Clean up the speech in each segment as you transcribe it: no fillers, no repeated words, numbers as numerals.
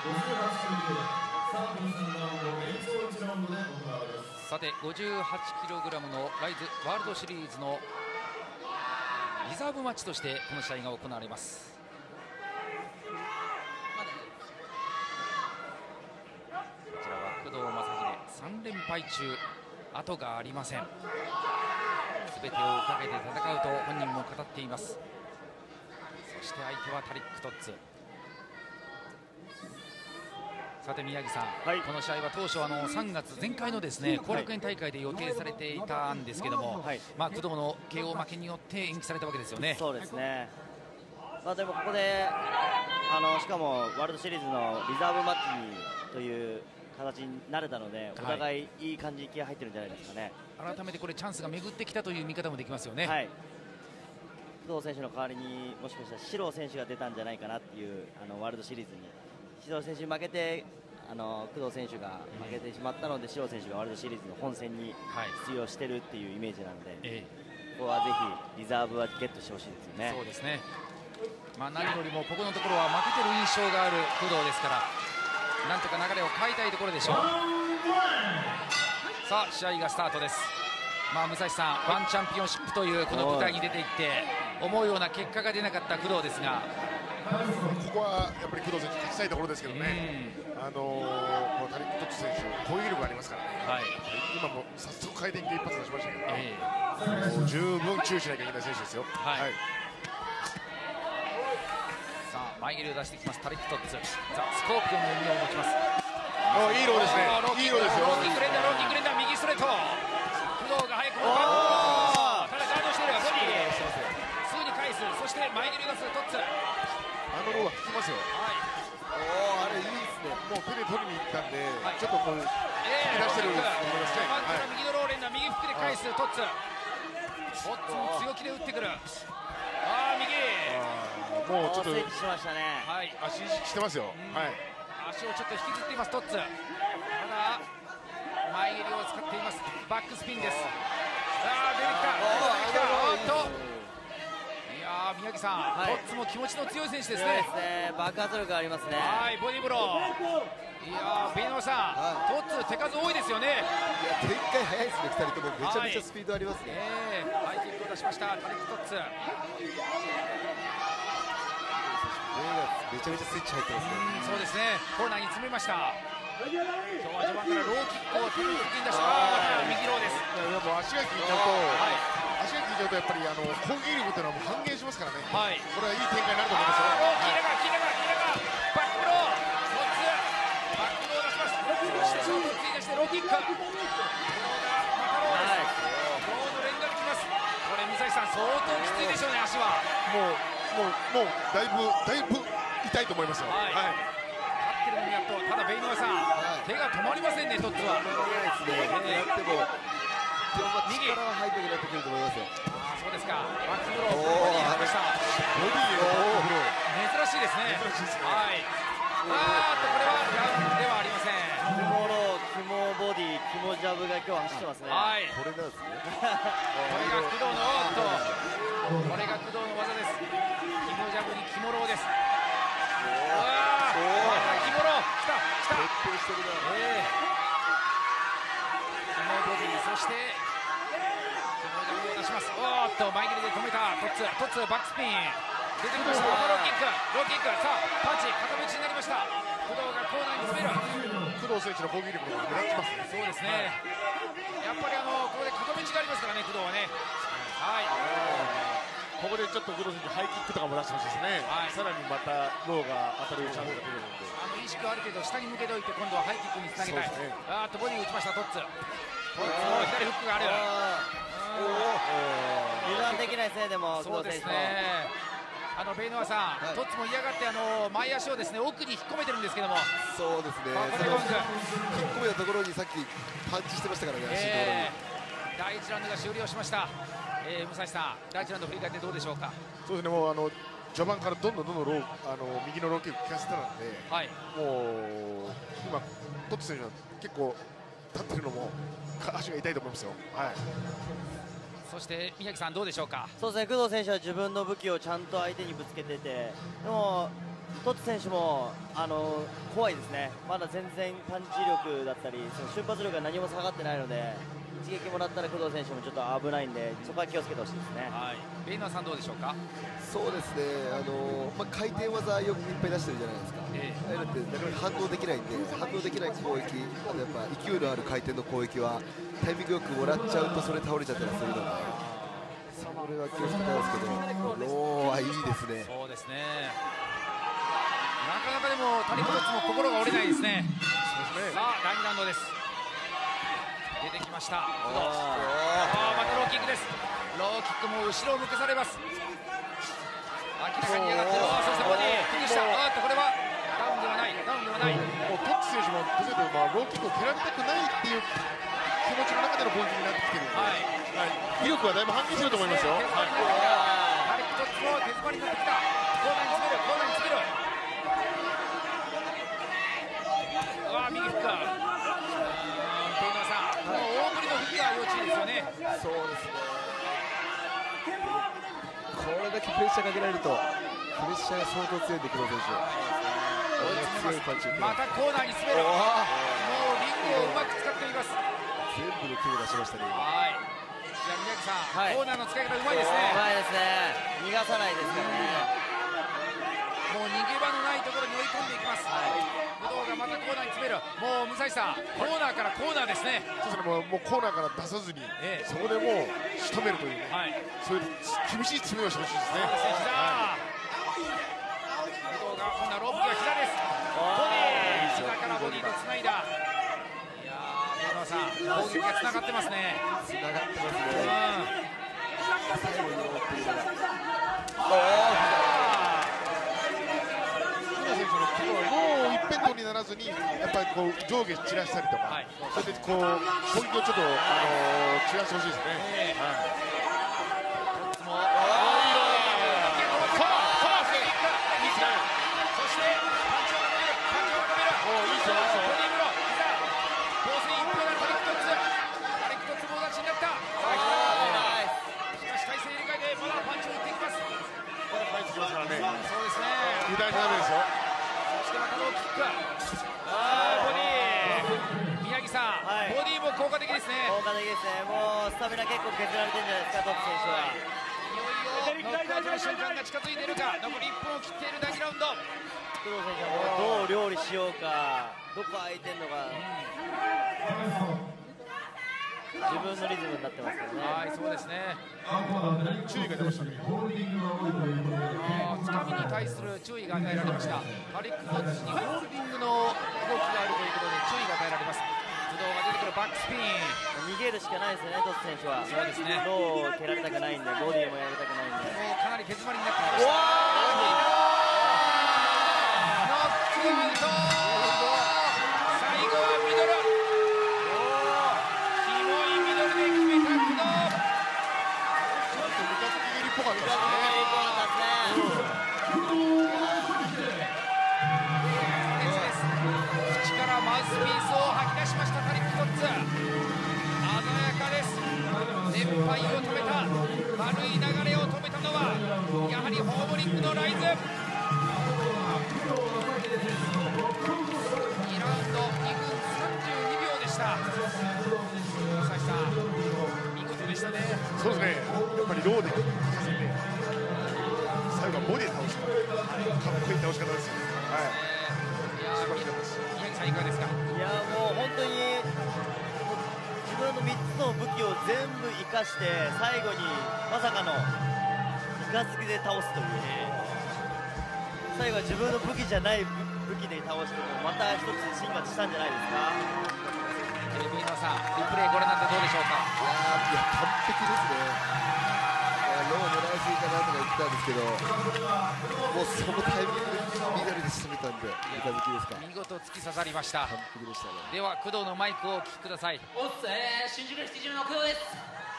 さて 58kg のライズワールドシリーズのリザーブマッチとしてこの試合が行われます。こちらは工藤正秀3連敗中、後がありません。全てをかけて戦うと本人も語っています。そして相手はタリック・トッツ。さて宮城さん、はい、この試合は当初3月前回のですね後楽園大会で予定されていたんですけども、はい、工藤の KO 負けによって延期されたわけですよね。 そうですね。でもここでしかもワールドシリーズのリザーブマッチという形になれたので、お互いいい感じに気が入ってるんじゃないですかね。 改めてこれチャンスが巡ってきたという見方もできますよね。はい、 工藤選手の代わりにもしかしたら四郎選手が出たんじゃないかなっていうワールドシリーズに四郎選手に負けて工藤選手が負けてしまったので、四郎選手がワールドシリーズの本戦に出場してるっていうイメージなので、ここはぜひリザーブはゲットしてほしいですよね。 そうですね。何よりもここのところは負けてる印象がある工藤ですから、なんとか流れを変えたいところでしょう。さあ試合がスタートです。武蔵さん、ワンチャンピオンシップというこの舞台に出ていって思うような結果が出なかった工藤ですが、 ここはやっぱり工藤選手勝ちたいところですけどね。このタリック・トッツ選手攻撃力がありますからね。はい、今も早速回転で一発出しましたけど、十分注意しなきゃいけない選手ですよ。はい、はい、 さあ前蹴りを出してきますタリック・トッツ。ザ・スコーピオンの弓を持ちます。 いいローですね。いいローですよ。 ローキングレンダー、ローキングレンダー、右ストレート。工藤が早くもバック。ただガードしてる。ボディすぐに返す。そして前蹴りを出すトッツ。 ローは効きますよ。はい。あれいいですね。もう手で取りに行ったんで、はい、ちょっとこう引き出してると思いますね。 右のローレンダー、右フックで返すトッツ。トッツも強気で打ってくる。右。 もうちょっとスイッチしましたね。 はい。足意識してますよ。はい。 足をちょっと引きずっていますトッツ。ただ前蹴りを使っています。バックスピンです。出てきた。おっと。宮城さん、はい、トッツも気持ちの強い選手ですね。 爆発力がありますね。 はい、ボディブロー。いやー、ベイノさん、はい、トッツ手数多いですよね。 いや、展開早いですね。2人ともめちゃめちゃスピードありますね。 ハイキックを出しましたタリック・トッツ。 めちゃめちゃスイッチ入ってますね。 そうですね。コーナーに詰めました。今日は序盤からローキックを手に出した右ローです。 でも足が効いちゃうと、足が効いちゃうとやっぱり攻撃力というのはもう半減しますからね。はい。これはいい展開になると思いますよ。 キレがバックロー。トッツバックローを出します。そしてそのトッツに出してローキック。ローがまたローです。ローの連続きます。これ水谷さん相当きついでしょうね。足はもうだいぶ痛いと思いますよ。はい。 立ってるのにやっと、ただベイノワさん、手が止まりませんね。トッツは。 右力は入ってくるとくると思いますよ。 そうですか。バックブロー、ボディーました。 ボディーを珍しいですね。はい。これはダウンではありません。 肝ロー、肝ボディ、肝ジャブが今日走ってますね。 はい。 これなんですね。 これが工藤のこれが工藤の技です。肝ジャブに肝ローです。肝ロー来た。 徹底してるな。 ボディ、そして肝ジャブを出します。前蹴りで止めたトッツバックスピン出てきました。ローキックさあパンチ片打ちになりました。工藤がコーナーに詰める。 工藤選手の攻撃力が目立ちますね。 そうですね。やっぱりここで片打ちがありますからね、工藤はね。はい。 ここでちょっと工藤選手ハイキックとかも出してほしいですね。さらにまたローが当たるチャンスが出るので。 意識はある程度下に向けておいて今度はハイキックにつなげたい。ボディ打ちましたトッツ。左フックがある。 油断できないですね。でもそうですね。ベイノワさん、トッツも嫌がって前足をですね奥に引っ込めてるんですけども。 そうですね。引っ込めたところにさっきパンチしてましたからね。 第1ラウンドが終了しました。武蔵さん、第1ラウンド振り返ってどうでしょうか。 そうですね。もう序盤からどんどん右のローキック効かせてたので、もう今トッツ選手は結構立ってるのも足が痛いと思いますよ。はい。 そして宮城さんどうでしょうか。 そうですね、工藤選手は自分の武器をちゃんと相手にぶつけてて、でもトッツ選手も怖いですね。まだ全然パンチ力だったりその瞬発力が何も下がってないので、一撃もらったら工藤選手もちょっと危ないんで、そこは気をつけてほしいですね。 ベイナーさんどうでしょうか。 そうですね、回転技よくいっぱい出してるじゃないですか。あれってなかなか反応できないんで、反応できない攻撃、あとやっぱ勢いのある回転の攻撃はタイミングよくもらっちゃうとそれ倒れちゃったりするので、それは気をつけたいですけど、ローはいいですね。 そうですね。なかなかでも谷本も心が折れないですね。さあ第2ラウンドです。出てきました工藤。またローキックです。ローキックも後ろを向かされます。明らかに上がって、そしてボディフィニッシュした。これはダウンではない、ダウンではない。 もうトッツ選手もどちらかというとローキックを蹴られたくないっていう気持ちの中での攻撃になってきてるので、威力はだいぶ半減してると思いますよ。 タリックトッツも手詰まりになってきた。コーナーに詰める、コーナーに詰める。右フック。ペイナーさん、この大振りのフックは要注意ですよね。 そうですね。これだけプレッシャーかけられると、プレッシャーが相当強いんで、工藤選手。強いパンチ。 またコーナーに詰める。もうリングをうまく使っています。 全部で手を出しましたね。 じゃあ宮城さん、コーナーの使い方うまいですね。 うまいですね。逃がさないですからね。 もう逃げ場のないところに追い込んでいきます。武藤がまたコーナーに詰める。もう武蔵さん、コーナーからコーナーですね。 そうですね、もうコーナーから出さずに、そこでもう仕留めるという、そういう厳しい詰めをしてほしいですね。 武藤が今度はロープが膝です。ボディ、膝からボディとつないだ。いやー、ペイナーさん、攻撃がつながってますね。 つながってますね。最後に残っているのが。 もう一辺倒にならずに、やっぱりこう上下散らしたりとか、それでこう攻撃をちょっと散らしてほしいですね。油断しちゃダメですよ。 そしてまたローキック。ボディ。宮城さん、ボディも効果的ですね。 効果的ですね。もうスタミナ結構削られてるんじゃないですか、トップ選手は。 いよいよノックアウトの瞬間が近づいているか。残り1分を切っている第2ラウンド。 工藤選手はもうどう料理しようか、どこ空いてんのか、自分のリズムになってますからね。 そうですね。 注意が出ましたね。 つかみに対する注意が与えられました。タリックトッツにホールディングの動きがあるということで注意が与えられます。武藤が出てくるバックスピン。 逃げるしかないですよね、トッツ選手は。 そうですね。 どう蹴られたくないんで、ボディもやられたくないんで。 もうかなり手詰まりになってきました。マウスピースを吐き出しましたタリックトッツ。鮮やかです。連敗を止めた、悪い流れを止めたのはやはりホームリングのライズ。2ラウンド2分32秒でした。朝日さん、見事でしたね。 そうですね、やっぱりローでさせて最後はボディで倒した、かっこいい倒し方ですよね。素晴らしかったです。 宮城さんいかがですか。 いやもう本当に自分の3つの武器を全部生かして最後にまさかのイカ付きで倒すという、最後は自分の武器じゃない武器で倒してもまた一つ進化したんじゃないですか。 テレビのさん、リプレイご覧になってどうでしょうか。 いや完璧ですね。ロー狙いすぎかなとか言ってたんですけど、もうそのタイミングで緑で仕留めたんで、三日月ですか。 見事突き刺さりました。 完璧でしたね。 では工藤のマイクをお聞きください。 新宿シティジムの工藤です。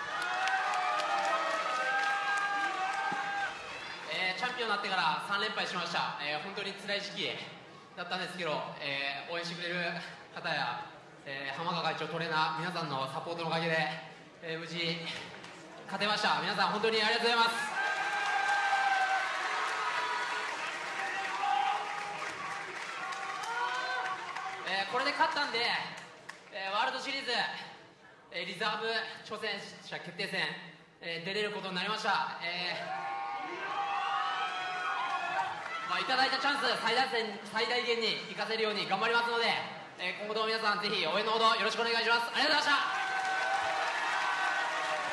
チャンピオンになってから3連敗しました。本当に辛い時期だったんですけど、応援してくれる方や、浜川会長、トレーナー皆さんのサポートのおかげで、無事勝てました。皆さん本当にありがとうございます。これで勝ったんで、ワールドシリーズ、リザーブ挑戦者決定戦、出れることになりました。いただいたチャンス最大限に生かせるように頑張りますので、今後とも皆さんぜひ応援のほどよろしくお願いします。ありがとうございました。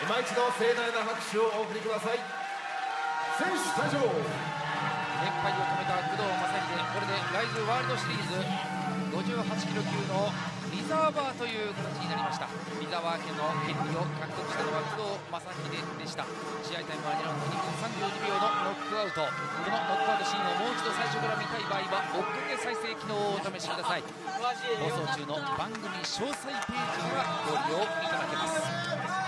今一度盛大な拍手をお送りください。選手退場。 連敗を止めた工藤正秀で、これでライズワールドシリーズ58キロ級のリザーバーという形になりました。リザーバー権の権利を獲得したのは工藤正秀でした。試合タイムは2ラウンド2分32秒のノックアウト。このノックアウトシーンをもう一度最初から見たい場合は追っかけ再生機能をお試しください。放送中の番組詳細ページからご利用いただけます。